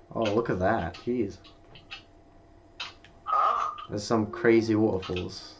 Oh, look at that. Jeez. Huh? There's some crazy waterfalls.